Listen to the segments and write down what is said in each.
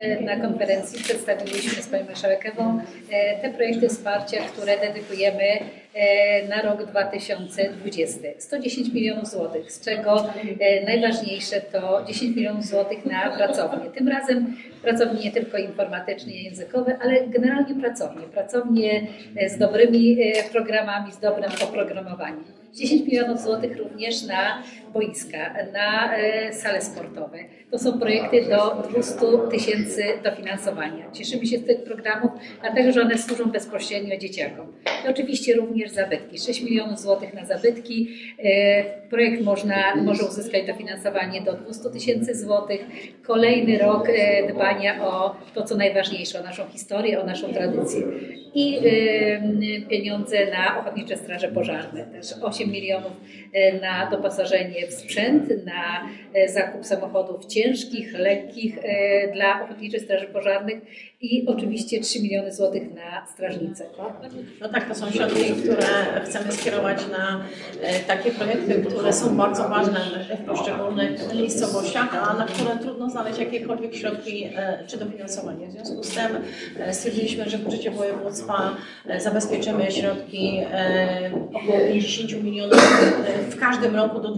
Na konferencji przedstawiliśmy z Panią Marszałek Ewą te projekty wsparcia, które dedykujemy na rok 2020. 110 milionów złotych, z czego najważniejsze to 10 milionów złotych na pracownie. Tym razem pracownie nie tylko informatyczne i językowe, ale generalnie pracownie z dobrymi programami, z dobrym oprogramowaniem. 10 milionów złotych również na boiska, na sale sportowe. To są projekty do 200 tysięcy dofinansowania. Cieszymy się z tych programów, dlatego że one służą bezpośrednio dzieciakom. I oczywiście również zabytki. 6 milionów złotych na zabytki. Projekt może uzyskać dofinansowanie do 200 tysięcy złotych. Kolejny rok dbania o to, co najważniejsze, o naszą historię, o naszą tradycję. I pieniądze na Ochotnicze Straże Pożarne. Też 8 milionów na doposażenie w sprzęt, na zakup samochodów ciężkich, lekkich dla Ochotniczych Straży Pożarnych i oczywiście 3 miliony złotych na strażnice. No tak, to są środki, które chcemy skierować na takie projekty, które są bardzo ważne w poszczególnych miejscowościach, a na które trudno znaleźć jakiekolwiek środki czy dofinansowanie. W związku z tym stwierdziliśmy, że w budżecie województwa zabezpieczymy środki około 50 milionów w każdym roku do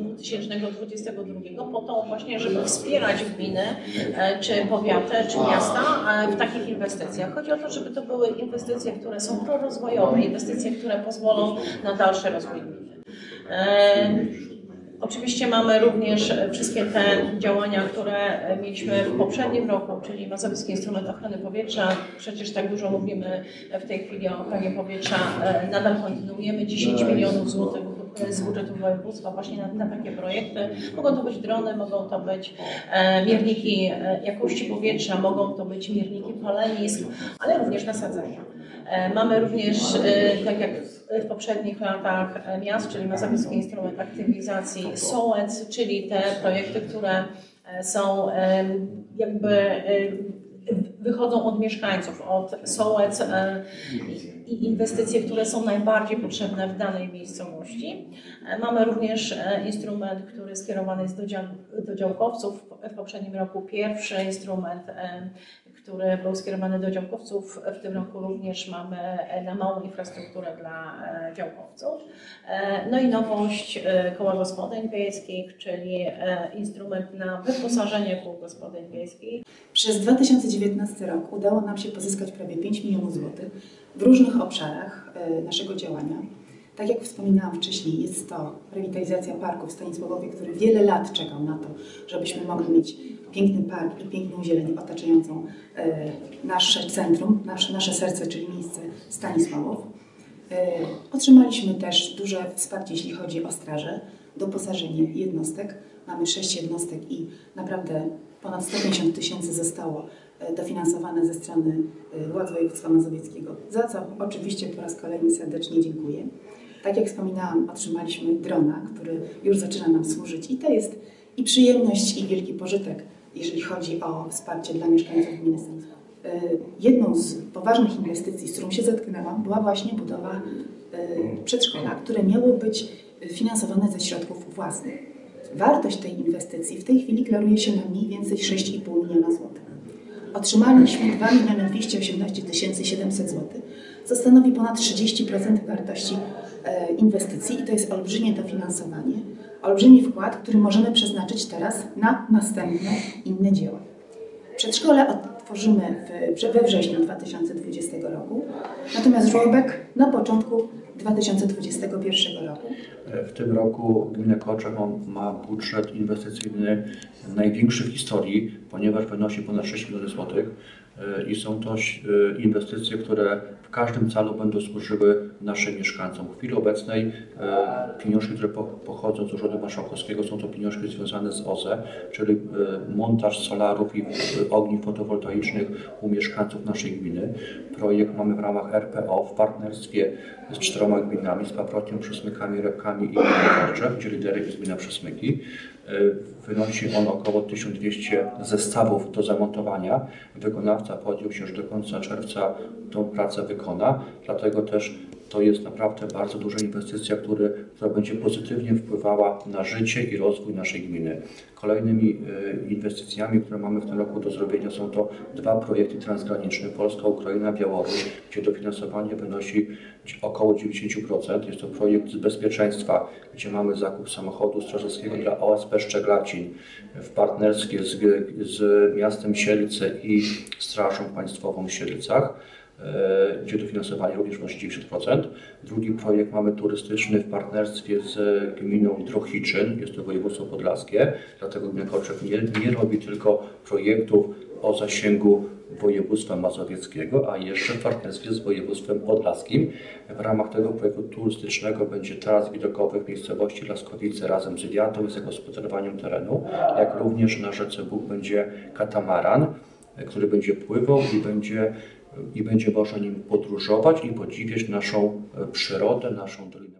2022 po to właśnie, żeby wspierać gminy, czy powiaty, czy miasta w takich inwestycjach. Chodzi o to, żeby to były inwestycje, które są prorozwojowe, inwestycje, które pozwolą na dalszy rozwój gminy. Oczywiście mamy również wszystkie te działania, które mieliśmy w poprzednim roku, czyli Mazowiecki Instrument Ochrony Powietrza. Przecież tak dużo mówimy w tej chwili o ochronie powietrza. Nadal kontynuujemy 10 milionów złotych z budżetu województwa właśnie na takie projekty. Mogą to być drony, mogą to być mierniki jakości powietrza, mogą to być mierniki palenisk, ale również nasadzenia. Mamy również, tak jak w poprzednich latach, miast, czyli Mazowiecki Instrument Aktywizacji, SOłEC, czyli te projekty, które są jakby wychodzą od mieszkańców, od SOłEC i inwestycje, które są najbardziej potrzebne w danej miejscowości. Mamy również instrument, który skierowany jest do działkowców. W poprzednim roku pierwszy instrument, który był skierowany do działkowców. W tym roku również mamy na małą infrastrukturę dla działkowców. No i nowość koła gospodyń wiejskich, czyli instrument na wyposażenie kół gospodyń wiejskich. Przez 2019 rok udało nam się pozyskać prawie 5 milionów złotych w różnych obszarach naszego działania. Tak jak wspominałam wcześniej, jest to rewitalizacja parku w Stanisławowie, który wiele lat czekał na to, żebyśmy mogli mieć piękny park i piękną zieleń otaczającą nasze centrum, nasze serce, czyli miejsce Stanisławow. Otrzymaliśmy też duże wsparcie, jeśli chodzi o straże, doposażenie jednostek. Mamy 6 jednostek i naprawdę ponad 150 tysięcy zostało dofinansowane ze strony władz województwa mazowieckiego, za co oczywiście po raz kolejny serdecznie dziękuję. Tak jak wspominałam, otrzymaliśmy drona, który już zaczyna nam służyć i to jest i przyjemność, i wielki pożytek, jeżeli chodzi o wsparcie dla mieszkańców gminy Stanisław. Jedną z poważnych inwestycji, z którą się zetknęłam, była właśnie budowa przedszkola, które miało być finansowane ze środków własnych. Wartość tej inwestycji w tej chwili klaruje się na mniej więcej 6,5 miliona złotych. Otrzymaliśmy 2 218 700 zł, co stanowi ponad 30% wartości inwestycji i to jest olbrzymie dofinansowanie, olbrzymi wkład, który możemy przeznaczyć teraz na następne inne dzieła. Przedszkole otworzymy we wrześniu 2020 roku, natomiast żłobek na początku 2021 roku. W tym roku gmina Kołobrzeg ma budżet inwestycyjny największy w historii, ponieważ wynosi ponad 6 milionów złotych i są to inwestycje, które w każdym celu będą służyły naszym mieszkańcom. W chwili obecnej pieniążki, które pochodzą z Urzędu Marszałkowskiego, są to pieniążki związane z OZE, czyli montaż solarów i ogniw fotowoltaicznych u mieszkańców naszej gminy. Projekt mamy w ramach RPO w partnerstwie z 4 gminami, z Paprocią, Przysmykami, Repkami i Kołobrzeg, gdzie liderem jest gmina Przysmyki. Wynosi on około 1200 zestawów do zamontowania. Wykonawca podjął się, że do końca czerwca tą pracę wykona, dlatego też to jest naprawdę bardzo duża inwestycja, która będzie pozytywnie wpływała na życie i rozwój naszej gminy. Kolejnymi inwestycjami, które mamy w tym roku do zrobienia, są to 2 projekty transgraniczne: Polska, Ukraina, Białoruś, gdzie dofinansowanie wynosi około 90%. Jest to projekt bezpieczeństwa, gdzie mamy zakup samochodu strażackiego dla OSP Szczeglacin w partnerstwie z miastem Siedlce i Strażą Państwową w Siedlcach, gdzie dofinansowanie również wynosi 90%. Drugi projekt mamy turystyczny w partnerstwie z gminą Drohiczyn, jest to województwo podlaskie, dlatego gmina Korczak nie robi tylko projektów o zasięgu województwa mazowieckiego, a jeszcze w partnerstwie z województwem podlaskim. W ramach tego projektu turystycznego będzie taras widokowy w miejscowości Laskowice razem z wiatą i zagospodarowaniem terenu, jak również na rzece Bóg będzie katamaran, który będzie pływał i będzie można nim podróżować i podziwiać naszą przyrodę, naszą dolinę.